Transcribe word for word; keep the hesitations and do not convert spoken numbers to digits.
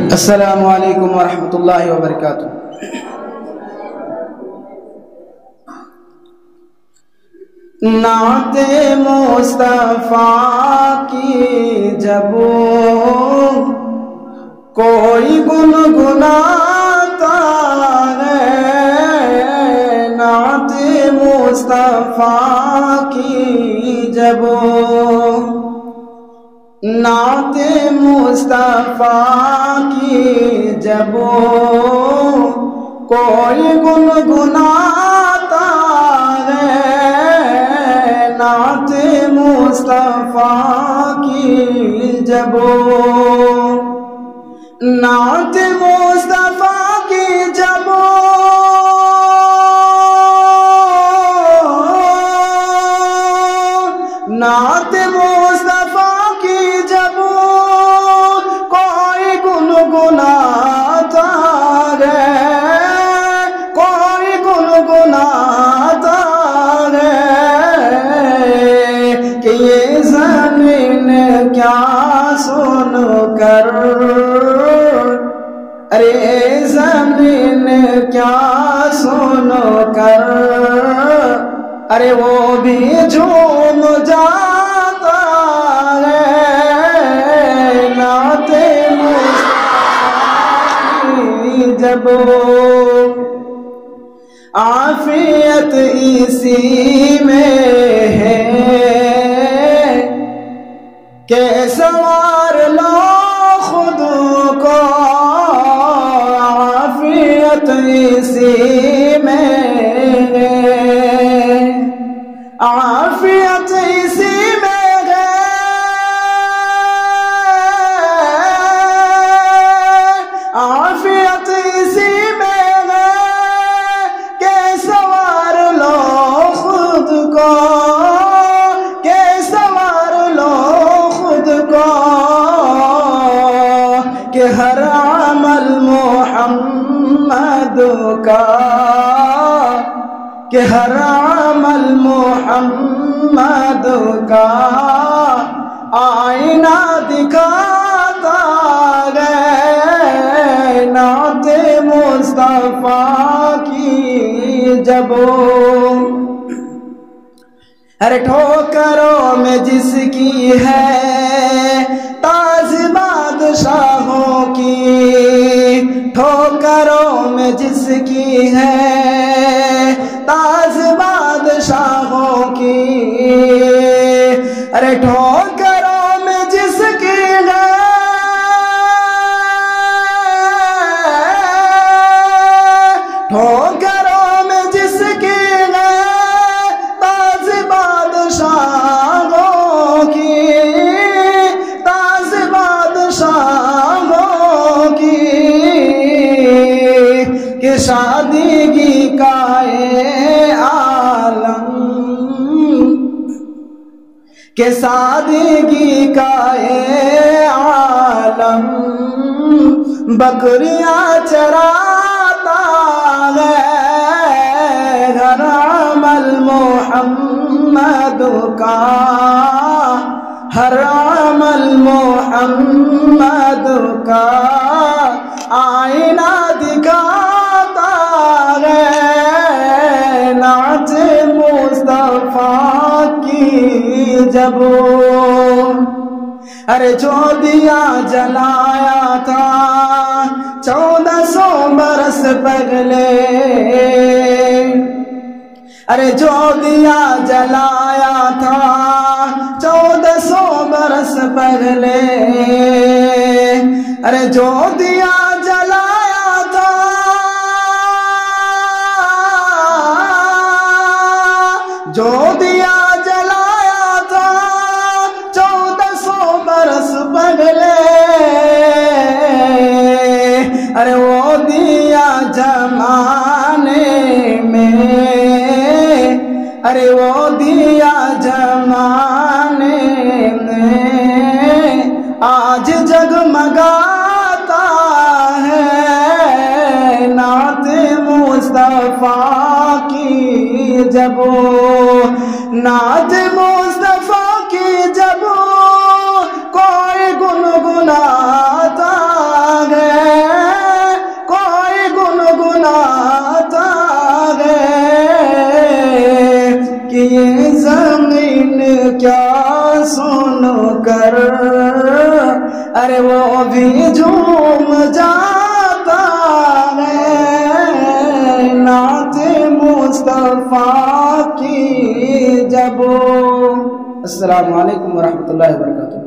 السلام علیکم ورحمۃ اللہ وبرکاتہ۔ نعت مصطفیٰ کی جب کوئی گنگناتا ہے، نعت مصطفیٰ کی جب نعت مصطفیٰ کی جب کوئی گنگناتا ہے، نعت مصطفیٰ کی جب نعت مصطفیٰ کی جب نعت مصطفیٰ کی جب کوئی گنگناتا ہے، کوئی گنگناتا ہے کہ یہ زمین کیا سن کر، ارے زمین کیا سن کر، ارے وہ بھی جھوم جاتا ہے، نعت مصطفیٰ جب عافیت اسی میں ہے کہ سنوار لو خود کو، عافیت اسی میں ہے، عافیت اسی میں ہے، عافیت اسی میں ہے کہ سنوار لو خود کو، کہ سنوار لو خود کو، کہ ہر عمل محمد کا، کہ ہر عمل محمد کا آئینہ دکھاتا ہے، نعت مصطفیٰ کی جب ہر ٹھوکروں میں جس کی ہے تاج بادشاہوں کی، ٹھوکروں میں جس کی ہے تاج بادشاہوں کی، ارے ٹھوکروں میں جس کی ہے ٹھوکروں میں جس کی ہے تاج بادشاہوں کی، تاج بادشاہوں کی، کہ شادیگی کا کہ سادگی کا اے عالم بکریاں چراتا ہے، ہر عمل محمد کا، ہر عمل محمد کا آئینہ دکھاتا ہے، نعت مصطفیٰ کی جب ارے جو دیا جلایا تھا چودہ سو برس پہلے، ارے جو دیا جلایا تھا چودہ سو برس پہلے، ارے جو دیا جلایا تھا جو دیا جلایا تھا چودہ سو برس پہلے، ارے وہ دیا جمانے میں، ارے وہ دیا جمانے میں آج جگمگاتا ہے، نعت مصطفیٰ کی جب نعت مصطفیٰ کی جب کوئی گنگناتا ہے، یہ زمین کیا سن کر ارے وہ بھی جھوم جاتا ہے نعت مصطفیٰ کی جب. السلام علیکم ورحمۃ اللہ وبرکاتہ.